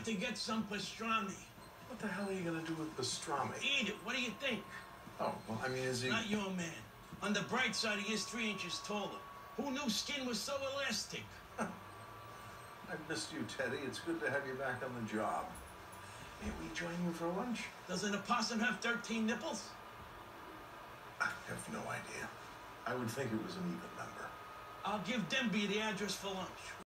need to get some pastrami. What the hell are you gonna do with pastrami? Eat it. What do you think? Oh, well, I mean, is he... Not your man. On the bright side, he is 3 inches taller. Who knew skin was so elastic? I missed you, Teddy. It's good to have you back on the job. May we join you for lunch? Doesn't a possum have 13 nipples? I have no idea. I would think it was an even number. I'll give Denby the address for lunch.